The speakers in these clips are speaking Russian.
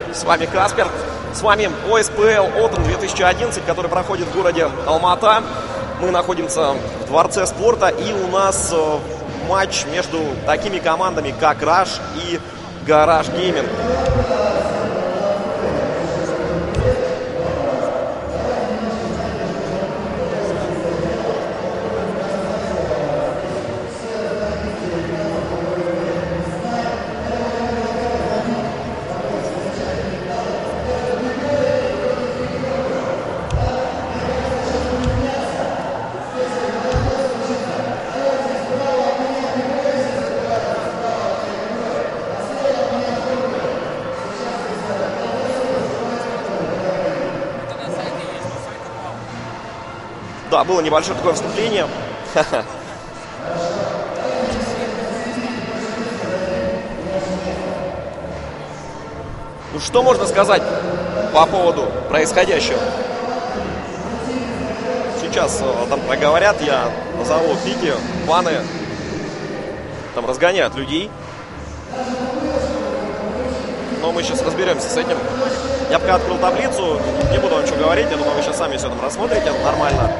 С вами Каспер, с вами ОСПЛ Отом 2011, который проходит в городе Алмата. Мы находимся в Дворце спорта, и у нас матч между такими командами, как Rush и Garage Gaming. Да, было небольшое такое вступление. Ну, что можно сказать по поводу происходящего? Сейчас там проговорят, я назову пики, баны, там разгоняют людей. Но мы сейчас разберемся с этим. Я пока открыл таблицу, не буду вам ничего говорить, я думаю, вы сейчас сами все там рассмотрите, это нормально.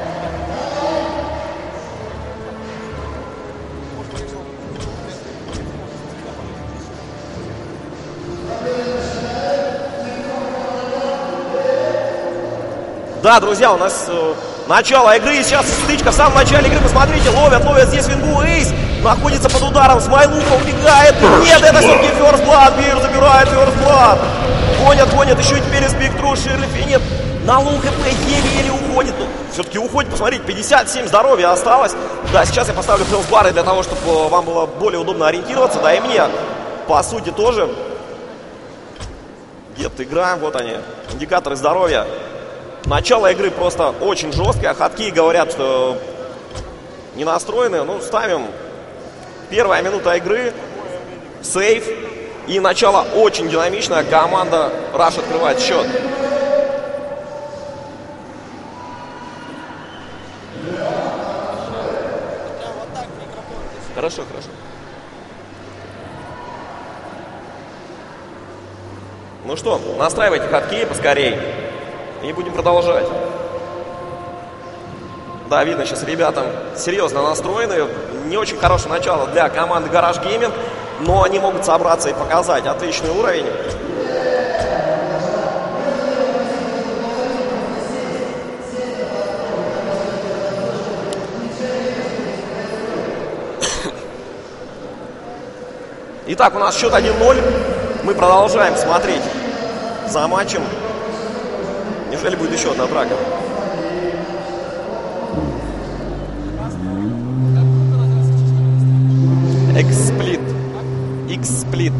Да, друзья, у нас начало игры, сейчас стычка в самом начале игры, посмотрите, ловят здесь Вингу, Эйс находится под ударом, Смайлуха убегает, нет, это все-таки First Blood, Бир забирает First Blood, гонят, еще и теперь Спектру, Ширлиф, нет, на лоу хп еле-еле уходит, но все-таки уходит, посмотрите, 57 здоровья осталось, да, сейчас я поставлю хелсбары для того, чтобы вам было более удобно ориентироваться, да, и мне, по сути, тоже, где-то играем, вот они, индикаторы здоровья. Начало игры просто очень жесткое. Ходки говорят, что не настроены. Ну, ставим. Первая минута игры. Сейф. И начало очень динамичное. Команда Rush открывает счет. Хорошо. Ну что, настраивайте ходки поскорей. И будем продолжать. Да, видно, сейчас ребята серьезно настроены. Не очень хорошее начало для команды Garage Gaming, но они могут собраться и показать отличный уровень. Итак, у нас счет 1-0. Мы продолжаем смотреть за матчем. Неужели будет еще одна драка? X-сплит.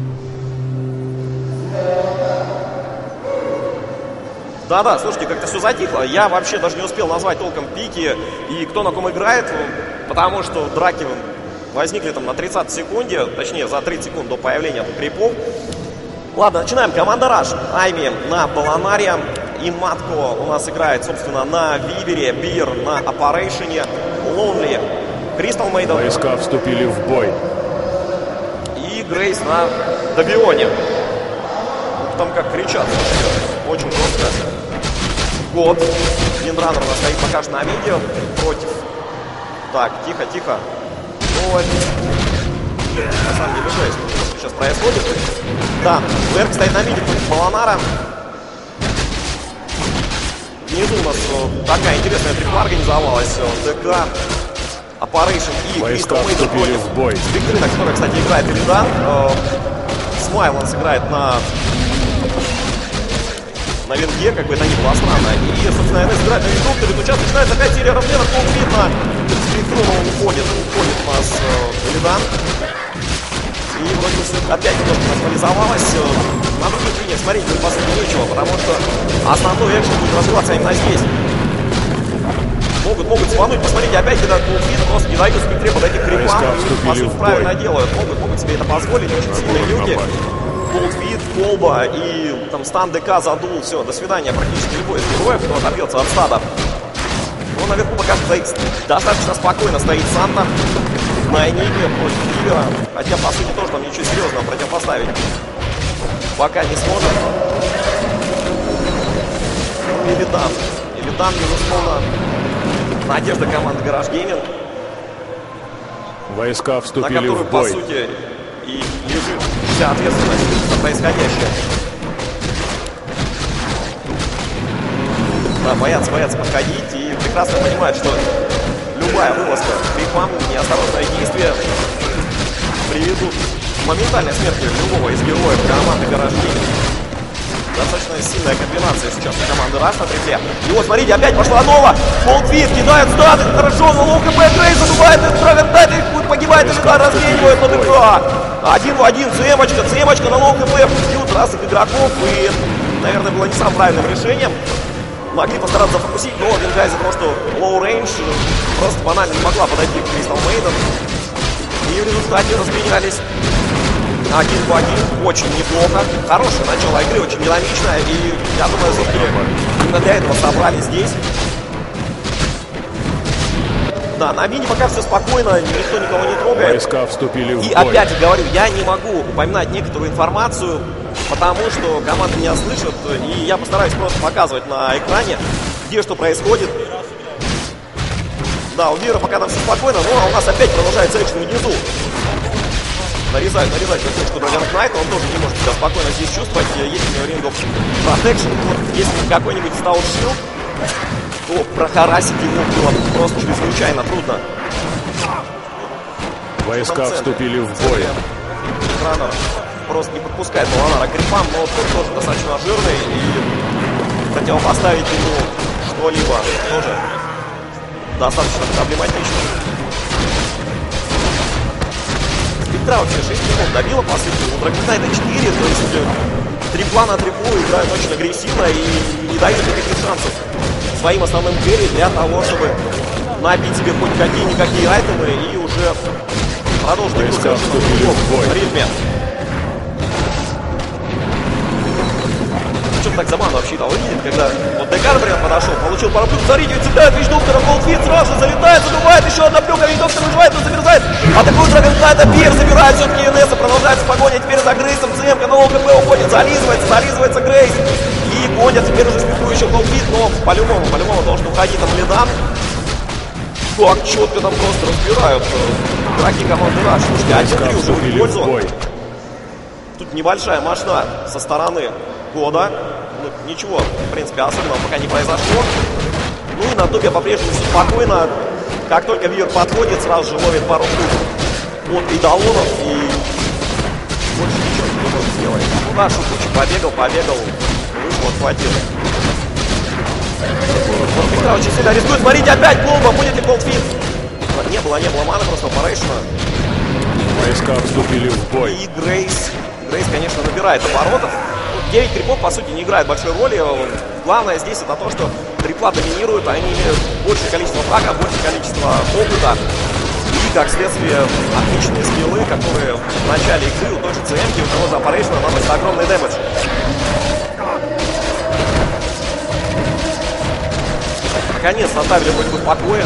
Да, слушайте, как-то все затихло. Я вообще даже не успел назвать толком пики и кто на ком играет, потому что драки возникли там на 30 секунде, точнее за 30 секунд до появления крипов. Ладно, начинаем. Команда Rush. Айми на Полонаре. И Матко у нас играет, собственно, на Вибере, Бир на Опарейшене, Лонли, Кристал Мейден. Войска вступили в бой. И Грейс на Добионе. Там как кричат. Очень жестко. Год. Виндранер у нас стоит пока что на видео. Против. Так, тихо. Ну, это... На самом деле жесть. Что сейчас происходит. Да, Берг стоит на видео против Полонара. Внизу у нас такая интересная трипла организовалась. ДК, Опарейшн и Кристал Мейден против Спектрина, которая, кстати, играет Илидан. Смайланс играет на венге, как бы это ни было странно. И, собственно, НС играет на Виндукторе. Но сейчас начинается опять серия размеров. Видно, Спектрина уходит у нас Илидан. И вроде бы опять немножко нормализовалось. На других линиях смотреть будет по сути нечего, потому что основной экшен будет развиваться именно здесь. Могут спануть, посмотрите, опять когда Кулфит просто не дают Спектре подойти к крипам, и по сути правильно делают. Могут себе это позволить, очень сильные люди. Кулфит, Колба и там стан ДК задул, все, до свидания практически любой из героев, кто отобьется от стада. Но наверху пока что стоит достаточно спокойно стоит Санта на Энигме против Ливера. Хотя, по сути, тоже там ничего серьезного противопоставить пока не сможет. Илидан. Илидан, безусловно, надежда команды Garage Gaming, Войска вступили на которую, в бой. по сути, и лежит вся ответственность за происходящее. Да, боятся подходить и прекрасно понимают, что любая вылазка, крипам, неосторожное действие приведут к моментальной смерти любого из героев команды Garage Gaming. Достаточно сильная комбинация сейчас у команды Rush на трипле. И вот, смотрите, опять пошла нова. Болтвит кидает статы. Хорошо, но лоу КП Грейс задувает. Драгон Тайт погибает. Илидан разменивает на ДК. 1 в 1. Цемочка на лоу КП. Бьют разных игроков. И, наверное, было не самым правильным решением. Могли постараться зафокусить, но Венгай из-за того, что лоу рейндж, просто банально не могла подойти к Кристал Мейден. И в результате разменялись 1 в 1, очень неплохо. Хорошее начало игры, очень динамичное. И я думаю, все-таки именно для этого собрались здесь. Да, на мини пока все спокойно, никто никого не трогает. Войска вступили в бой. И опять же говорю, я не могу упоминать некоторую информацию, потому что команда меня слышит. И я постараюсь просто показывать на экране, где что происходит. Да, у Вира пока там все спокойно, но у нас опять продолжается экшен внизу. Нарезать точку Dragon Knight, он тоже не может себя спокойно здесь чувствовать. Есть у него Ring of Protection. Вот, если какой-нибудь Stout Shield, то прохарасить его было просто чрезвычайно трудно. Войска вступили в бой. Экрана просто не подпускает Маланара к крипам, но тот тоже достаточно жирный, и противопоставить ему что-либо тоже достаточно проблематично. Спектра вообще 6 минут добила, по сути, у Dragon Knight 4, то есть трипла на триплу играют очень агрессивно и не дают никаких шансов своим основным керри для того, чтобы набить себе хоть какие-никакие айтемы и уже продолжить игру в ритме. Что-то так забавно вообще это выглядит, когда вот Декар, например, подошел, получил пару плюк, смотрите, цепляет Вич Доктора, Болтфит сразу же залетает, задувает, еще одна плюка, Вич Доктор выживает, но замерзает. Атакует Dragon Knight, Бир забирает все-таки Инесса, продолжается погоня, теперь за Грейсом, ЦМК на ОКП уходит, зализывается Грейс. И гонят теперь уже спеку еще Болтфит, но по-любому должен уходить там Лидан. Как четко там просто разбирают игроки команды Rush. Слушайте, 1-3 уже в пользу. Тут небольшая мошна со стороны Года. Ну, ничего, в принципе, особенного пока не произошло. Ну и на топе по-прежнему все спокойно. Как только Вир подходит, сразу же ловит пару штук от идолонов и больше ничего не может сделать. Ну да, Шукучи побегал, вышло, хватило. Вот Петра очень сильно рискует. Смотрите, опять бомба, будет ли Болтфит? Не было маны, просто опарейшена. Войска вступили в бой. И Грейс, конечно, набирает оборотов. 9 крипов, по сути, не играет большой роли. Главное здесь это то, что трипла доминируют, они имеют большее количество фрага, большее количество опыта. И, как следствие, отличные скиллы, которые в начале игры у той же ЦМ-ки, у того же Operation наносят огромный дэмэдж. Наконец-то оставили хоть бы в покое.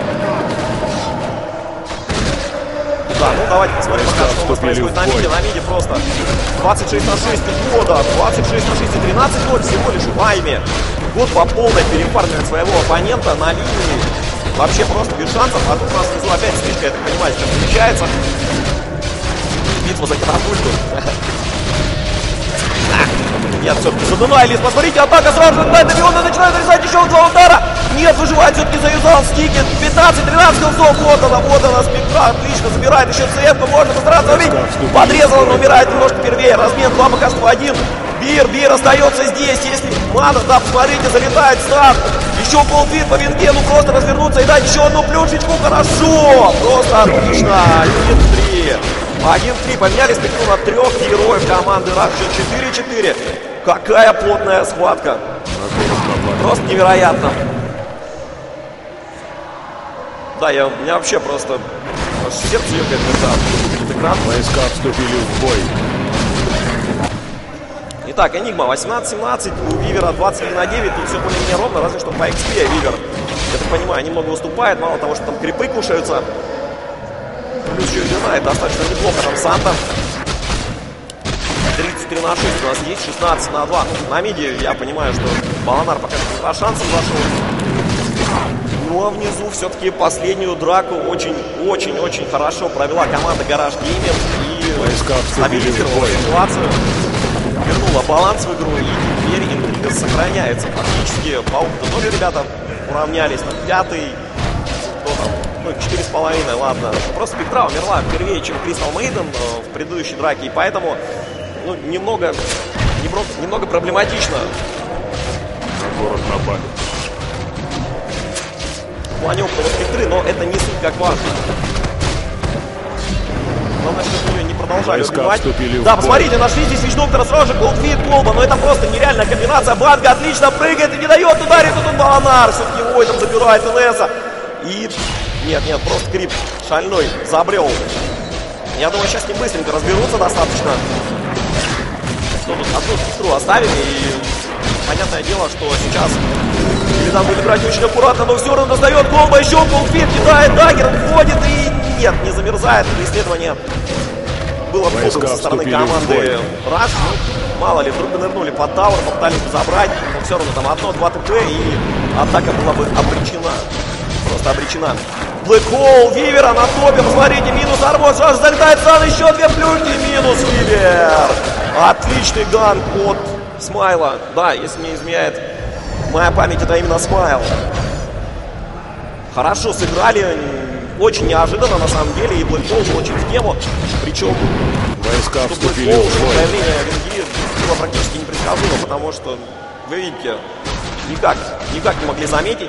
Да, ну давайте посмотрим, пока что у нас происходит на миде. На миде просто 26 на 6 года, 26 на 6 и 13 год всего лишь в Айме. Год по полной перефармивает своего оппонента на линии. Вообще просто без шансов. А тут у нас внизу опять стычка, я так понимаю, чем замечается. Битва за катапульту. Нет, все-таки задунаились. Посмотрите, атака сразу же Кнайт Авиона начинает резать еще 2 удара. Нет, выживает, все-таки заюзал стики. 15-13 голцов. Вот она, Спектра. Отлично, забирает еще ЦФ-ку. Можно постараться убить. Подрезал, он умирает немножко первее. Размен 2 пока что 1. Бир остается здесь. Если мана, да, посмотрите, залетает старт. Еще Болтфит по винге. Ну просто развернуться и дать еще одну плюшечку. Хорошо. Просто отлично. 1-3. 1-3. Поменяли Спектру на 3 героев команды Rush. 4-4. Какая плотная схватка. Просто невероятно. Да, у меня вообще просто сердце ёкает, когда экран. Войска вступили в бой. Итак, Энигма 18-17, у Вивера 21 на 9, тут все более-менее ровно, разве что по XP Вивер, я так понимаю, немного уступает, мало того, что там крипы кушаются. Плюс еще и достаточно неплохо там Санта. 3 на 6 у нас есть, 16 на 2. На миде я понимаю, что Баланар пока не по шансам зашел. Ну а внизу все-таки последнюю драку очень-очень хорошо провела команда Garage Gaming и стабилизировала ситуацию, вернула баланс в игру, и теперь интрига сохраняется. Фактически по опыту тоже ребята уравнялись, там 5-й, кто там, ну 4,5, ладно. Просто Спектра умерла первее, чем Crystal Maiden в предыдущей драке, и поэтому ну, немного проблематично. Город напали. В плане опыта Спектры, но это не суть как важно. Главное, чтобы ее не продолжали убивать. Да, посмотрите, нашли здесь Вич-доктора сразу же, Голдфит, Колба, но это просто нереальная комбинация. Банга отлично прыгает и не дает ударить, тут Баланар все-таки Войдом забирает Инесса. И... Нет, просто Крип шальной забрел. Я думаю, сейчас не быстренько разберутся достаточно. Что тут одну Спектру оставили, и понятное дело, что сейчас Илидан будет играть очень аккуратно, но все равно достает Колба, еще Голдфит кидает, даггер входит и нет, не замерзает. Преследование было плохо со стороны команды Rush. Мало ли, вдруг нырнули под тауэр, попытались забрать, но все равно там 1-2 ТП, и атака была бы обречена. Просто обречена. Блэк Холл, Вивера на топе, посмотрите, минус Арбос, аж залетает Сан, еще 2 плюшки, минус Вивер. Отличный ганк от Смайла. Да, если не изменяет моя память, это именно Смайл. Хорошо сыграли, очень неожиданно на самом деле, и Блэк Холл был очень в тему. Причем, войска что вступили Блэк Холл, в бой. появление Венги было практически непредсказуемо, потому что, вы видите, никак не могли заметить.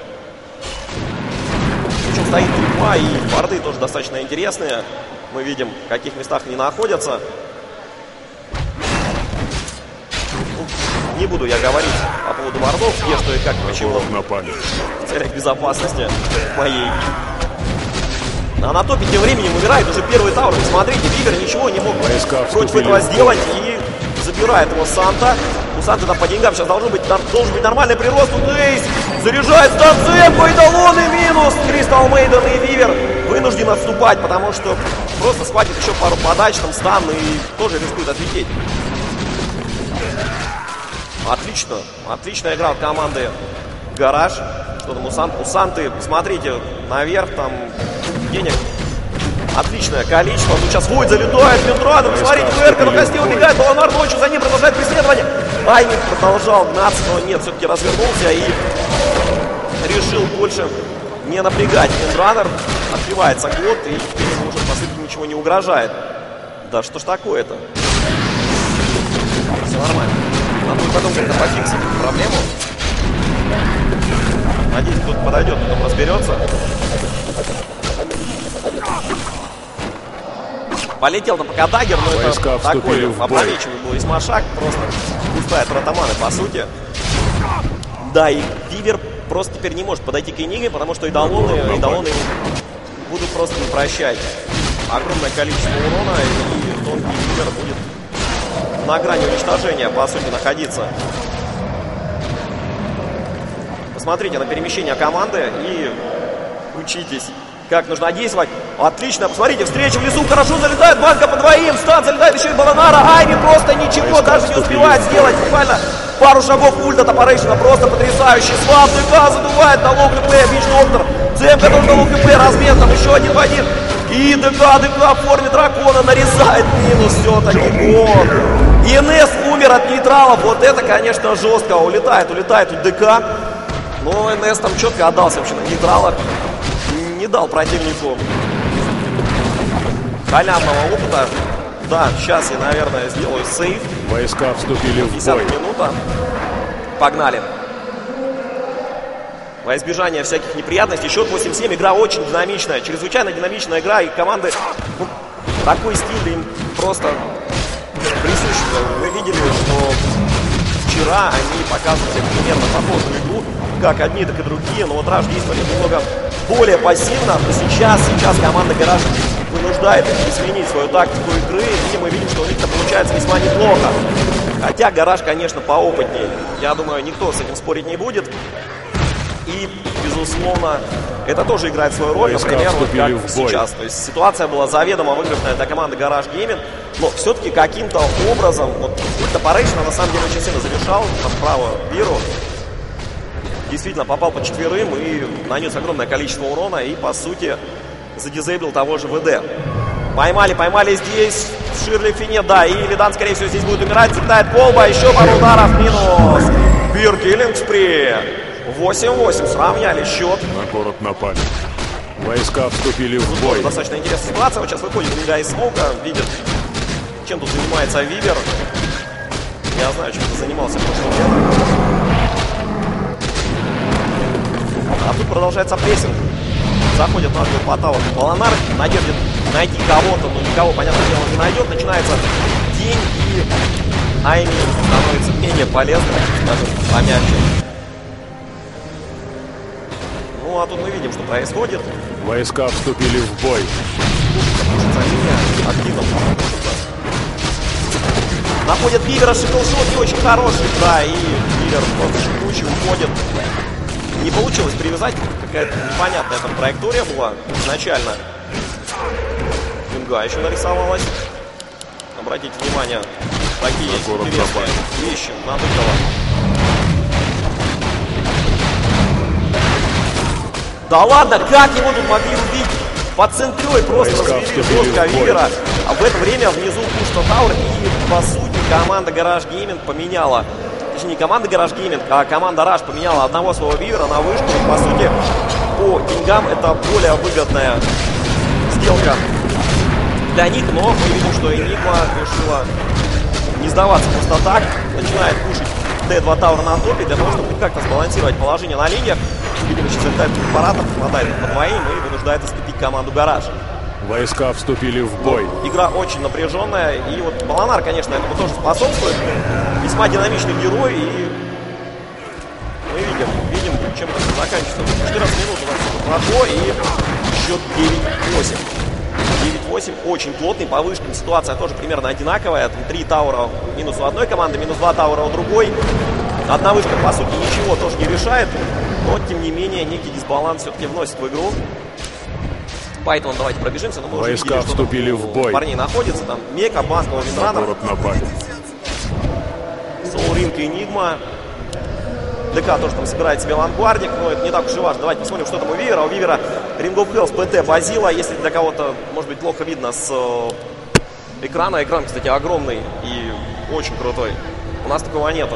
Причем стоит 3-2, и борды тоже достаточно интересные. Мы видим, в каких местах они находятся. Не буду я говорить по поводу бордов, где, что и как, почему. В целях безопасности моей. А на топе тем временем умирает уже первый тауэр. Смотрите, Вивер ничего не мог против этого сделать, и забирает его Санта. У Санты там по деньгам сейчас должен быть нормальный прирост. Тут Эйс заряжает станцемку, и талоны минус. Crystal Maiden и Вивер вынужден отступать, потому что просто схватит еще пару подач, там стан, и тоже рискует отлететь. Отличная игра от команды Гараж. Что там у Санты, смотрите, наверх там денег отличное количество. Тут сейчас Войд залетает, Винтрадом, смотрите, ВРК на кости убегает, Баланар ночью за ним продолжает преследование. Айник продолжал гнаться, но нет, все-таки развернулся и решил больше не напрягать. Виндранер, отбивается год, и теперь уже по сути ничего не угрожает. Да что ж такое-то? Все нормально. Надо потом как-то пофиксить проблему. Надеюсь, кто-то подойдет, потом разберется. Полетел там пока даггер, но это такой опрометчивый был весьма шаг. Просто пустая тротаманы, по сути. Да, и Вивер просто теперь не может подойти к Энигме, потому что идолоны будут просто не прощать. Огромное количество урона, и тонкий Вивер будет на грани уничтожения, по сути, находиться. Посмотрите на перемещение команды и учитесь, как нужно действовать. Отлично, посмотрите, встреча в лесу, хорошо залетает, банка по двоим, стан залетает еще и Баланара, Айми просто ничего даже не успевает сделать, буквально пару шагов ульта Топорейшена, просто потрясающий, слав, ДК задувает на лоу КП, Вич-доктор, ЦМК тоже на лоу КП, размен там еще 1 в 1, и ДК в форме дракона нарезает минус все-таки гол. И НС умер от нейтралов, вот это, конечно, жестко, улетает у ДК, но НС там четко отдался вообще на нейтралах. Не дал противнику халявного опыта. Да, сейчас я, наверное, сделаю сейв. Войска вступили в 10 бой. минута. Погнали. Во избежание всяких неприятностей. Счет 8-7. Игра очень динамичная. Чрезвычайно динамичная игра. И команды, ну, такой стиль им просто присущ. Мы видели, что вчера они показывали примерно похожую игру. Как одни, так и другие. Но вот Rush действовали немного более пассивно. Но сейчас команда Garage вынуждает их изменить свою тактику игры. И мы видим, что у них это получается весьма неплохо. Хотя Garage, конечно, поопытнее. Я думаю, никто с этим спорить не будет. И, безусловно, это тоже играет свою роль, например, вот как сейчас. То есть ситуация была заведомо выигрышная для команды Garage Gaming. Но все-таки каким-то образом, вот Ult Operation на самом деле очень сильно замешал направо Виру. Действительно попал по четверым и нанес огромное количество урона и, по сути, задизейблил того же ВД. Поймали здесь Ширли Фине, да, и Лидан, скорее всего, здесь будет умирать. Цептает Полба, еще пару ударов, минус. Бир киллинг спри. 8-8, сравняли счет. На город напали. Войска вступили в бой. Достаточно интересная ситуация. Вот сейчас выходит Линга из смока, видит, чем тут занимается Вивер. Я знаю, чем ты занимался в прошлом летом. А тут продолжается прессинг. Заходит на по таву Полонар, надежда найти кого-то, но никого, понятное дело, не найдет. Начинается день, и Айми становится менее полезным, даже помягче. Ну, а тут мы видим, что происходит. Войска вступили в бой. Активно находит Вивера, шиклшот не очень хороший, да, и Вивер просто шикучий уходит. Не получилось привязать, какая-то непонятная там траектория была изначально. Линга еще нарисовалась. Обратите внимание, такие интересные вещи на Быкова. Да ладно, как его тут могли убить? Под центрой просто развели жестко Вивера. А в это время внизу Пушта Тауэр и, по сути, команда Garage Gaming поменяла. Точнее, не команда Garage Gaming, а команда Rush поменяла одного своего Вивера на вышку. И, по сути, по деньгам это более выгодная сделка для них. Но мы видим, что Enigma решила не сдаваться просто так. Начинает пушить Т2 Тауэр на топе для того, чтобы как-то сбалансировать положение на линиях. Видимо, сейчас залетает препаратор, хватает по двоим и вынуждает отступить команду Гараж. Войска вступили в бой. Игра очень напряженная. И вот Полонар, конечно, этому тоже способствует. Весьма динамичный герой. И мы видим, чем это заканчивается. 14 минут у нас прошло. И счет 9-8. 9-8. Очень плотный. По вышкам ситуация тоже примерно одинаковая. Там 3 таура минус у одной команды, минус 2 таура у другой. Одна вышка, по сути, ничего тоже не решает. Но, тем не менее, некий дисбаланс все-таки вносит в игру. Поэтому давайте пробежимся. Но мы уже Войска видели, что вступили в бой. Парней находится. Там Мека, Баскова, Винранер. Город напали. Соулринг и Энигма. ДК тоже там собирает себе лангвардик, но это не так уж и важно. Давайте посмотрим, что там у Вивера. У Вивера Ring of Hell с ПТ Базила. Если для кого-то, может быть, плохо видно с экрана. Экран, кстати, огромный и очень крутой. У нас такого нету.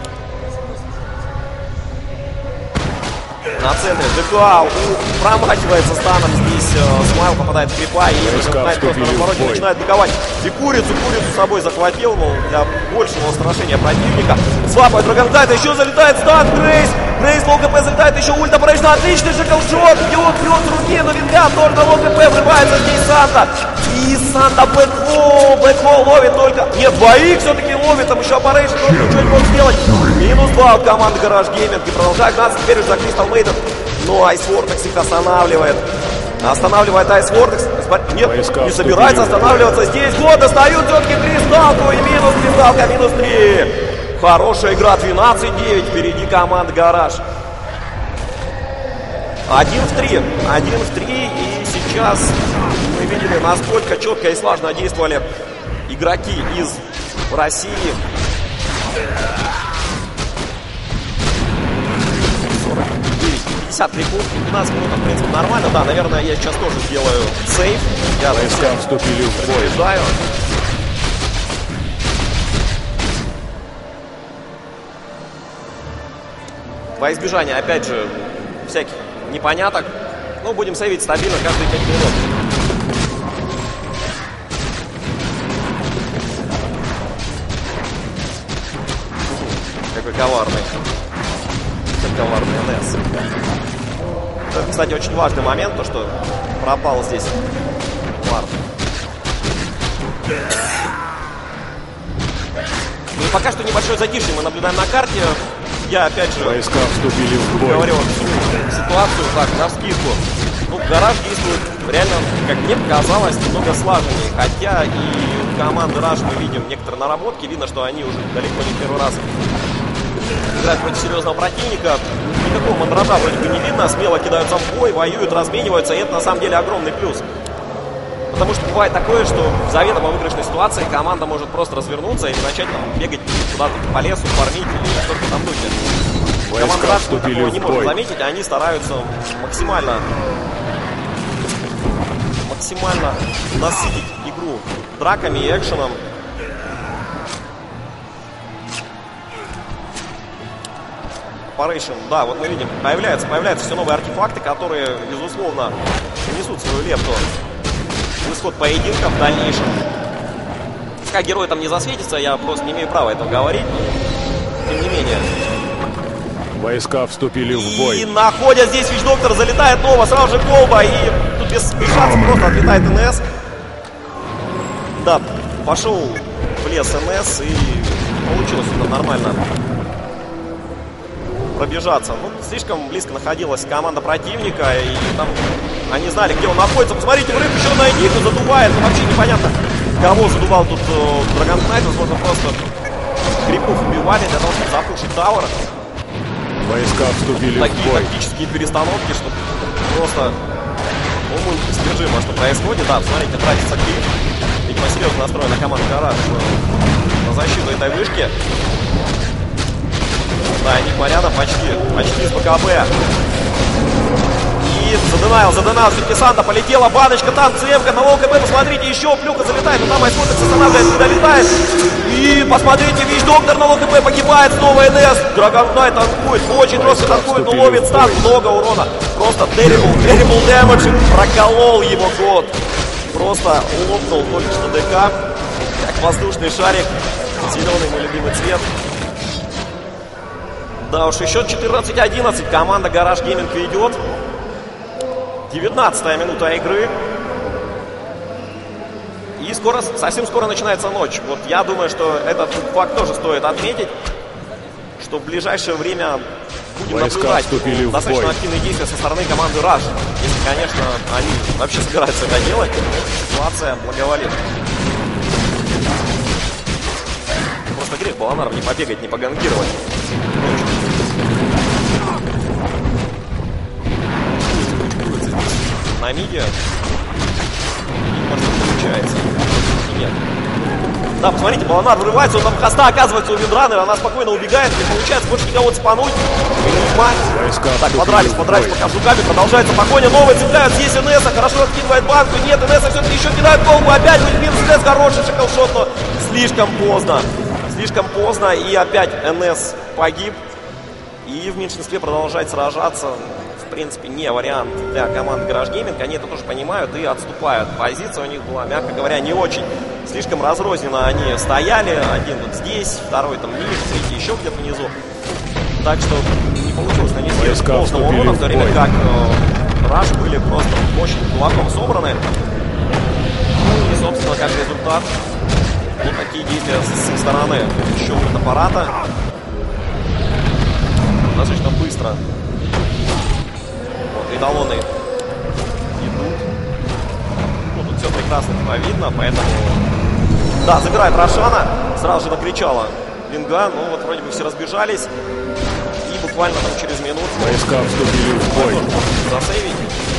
На центре ДК промахивается станом. Здесь Смайл попадает в крипа и начинает атаковать. И курицу с собой захватил, мол, для большего устрашения противника. Свапает Драгонтайт, еще залетает стан. Грейс лоу КП залетает, еще ульта Operation. Отличный шиклшот. Бьет руки, но Винга тоже на лоу КП. Врывается здесь Санта. И Санта бэкхол ловит только. Нет, двоих все-таки ловит. Там еще Operation тоже ничего не может сделать. Минус 2 от команды Garage Gaming. И продолжает гнаться теперь уже за Crystal Maiden. Но Ice Vortex их останавливает. Останавливает Ice Vortex. Нет, не собирается останавливаться здесь. Вот, достают все-таки кристалку. И минус кристалка, минус 3. Хорошая игра, 12-9. Впереди команда Гараж. 1-3. 1-3. И сейчас мы видели, насколько четко и слаженно действовали игроки из России. 50 криков, 15 минут, в принципе, нормально. Да, наверное, я сейчас тоже сделаю сейф. Я Войска вступили в бой. Предупреждаю. Во избежание, опять же, всяких непоняток. Ну, будем сейвить стабильно каждые 5 минут. Какой коварный. Коварный НС. Это, кстати, очень важный момент, то что пропал здесь Март. Ну и пока что небольшое затишье мы наблюдаем на карте. Я опять же Войска вступили в бой. говорю ситуацию так, навскидку. Ну, Гараж действует реально, как мне показалось, немного слаженнее. Хотя и у команды Rush мы видим некоторые наработки. Видно, что они уже далеко не первый раз играть против серьезного противника. Никакого мандража вроде бы не видно. Смело кидаются в бой, воюют, размениваются. И это на самом деле огромный плюс. Потому что бывает такое, что в заведомо выигрышной ситуации команда может просто развернуться и начать там бегать куда-то по лесу, фармить или что-то там духе. Команда такого не может заметить, они стараются максимально насытить игру драками и экшеном. Да, вот мы видим, появляются все новые артефакты, которые, безусловно, внесут свою лепту в исход поединка в дальнейшем. Пускай герой там не засветится, я просто не имею права этого говорить, но тем не менее. Войска вступили в бой. И находят здесь Вич-Доктор, залетает Нова, сразу же колба, и тут без шансов просто отлетает НС. Да, пошел в лес НС, и получилось это нормально пробежаться. Ну, слишком близко находилась команда противника, и там они знали, где он находится. Посмотрите, врыв еще на них, он задувает. Ну, вообще непонятно, кого задувал тут Драгон Кнайт. Возможно, просто крипов убивали для того, чтобы запушить Тауэр. Войска вступили в бой. Такие тактические перестановки, что просто уму непостижимо, что происходит. Да, смотрите, тратится крип. Видимо, серьезно настроена команда Гараж на защиту этой вышки. Да, они порядок, почти с БКБ. И заденайл, все-таки Санта полетела, баночка, там ЦМ-ка на ЛКБ, посмотрите, еще плюха залетает, но там Айсмотрик останавливает, не долетает. И посмотрите, Вич-Доктор на ЛКБ погибает, снова НС. Драгон Кнайт танкует, очень жестко танкует, но ловит стан, много урона. Просто terrible damage, проколол его год. Просто лопнул только что ДК, как воздушный шарик, зеленый мой любимый цвет. Да уж, еще 14-11. Команда Гараж Гейминг ведет. 19-я минута игры. И совсем скоро начинается ночь. Вот я думаю, что этот факт тоже стоит отметить, что в ближайшее время будем наблюдать достаточно активные действия со стороны команды Rush. Если, конечно, они вообще собираются это делать, ситуация благоволит. Просто грех Баланаров не побегать, не поганкировать. На миде. Может, получается. Нет. Да, посмотрите, Баланар вырывается, он там хоста оказывается у Виндранера, она спокойно убегает, не получается больше никого цепануть. Так, подрались пока с руками, продолжается погоня, новая цепляют, здесь НСа, хорошо откидывает банку, нет, НСа все-таки еще кидает колбу, опять будет минус НС, хороший шикалшот, но слишком поздно, и опять НС погиб, и в меньшинстве продолжать сражаться. В принципе, не вариант для команды Гараж Гейминг. Они это тоже понимают и отступают. Позиция у них была, мягко говоря, не очень. Слишком разрозненно они стояли. Один вот здесь, второй там ниже, третий еще где-то внизу. Так что не получилось нанести должного урона, в то время как Раш были просто мощным кулаком собраны. Ну и, собственно, как результат, вот такие действия с их стороны. Еще от аппарата. Достаточно быстро. Эталоны идут. Ну, тут все прекрасно видно, поэтому... Да, забирает Рошана. Сразу же накричала Линга. Ну, вот вроде бы все разбежались. И буквально там через минуту... Войска вступили в бой. Засейвить.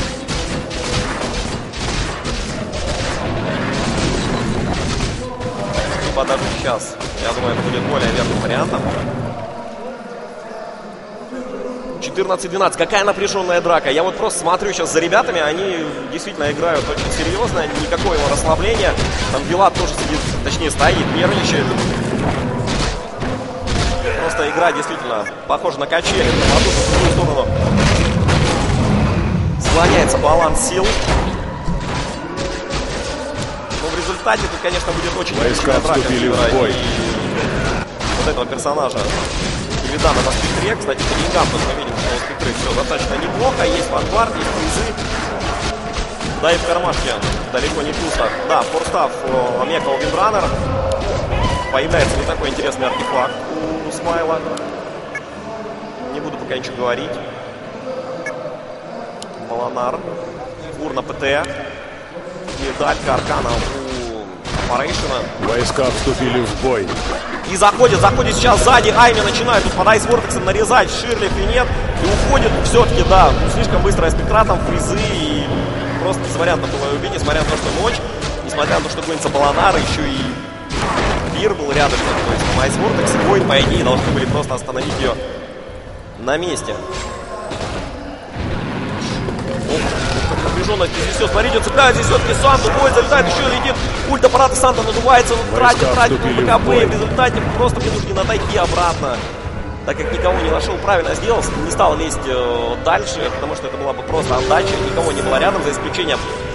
Либо даже сейчас. Я думаю, это будет более верным вариантом. 14-12. Какая напряженная драка. Я вот просто смотрю сейчас за ребятами. Они действительно играют очень серьезно. Никакого расслабления. Там Вилат тоже сидит, точнее стоит, нервничает. Просто игра действительно похожа на качели. В одну в другую сторону склоняется баланс сил. Но в результате тут, конечно, будет очень войска вступили в бой. Вот этого персонажа. Видана на спектре. Кстати, по деньгам тоже мы видим, что у спектры все достаточно неплохо. Есть ванвард, есть призы. Да и в кармашке далеко не пусто. Да, форстав Мекал Виндранер. Появляется не такой интересный артефакт у Смайла. Не буду пока ничего говорить. Баланар. Фур на ПТ. Медалька Аркана у Парейшина. Войска вступили в бой. И заходит сейчас сзади. Айми начинает тут под Айсвортексом нарезать. Ширли, Финет. И уходит все-таки, да, слишком быстро спектра, там фризы. И просто без вариантов было убить, несмотря на то, что ночь, несмотря на то, что гонится Полонар, еще и Бир был рядом. То есть Майс Вортекс и Войд, по идее, должны были просто остановить ее на месте. Напряженность здесь все, смотрите, цепляет здесь все-таки Санту, Войд залетает, еще летит, ульт аппарата Санта надувается, тратит БКБ, в результате просто вынужден отойти обратно, так как никого не нашел, правильно сделал, не стал лезть дальше, потому что это была бы просто отдача, никого не было рядом, за исключением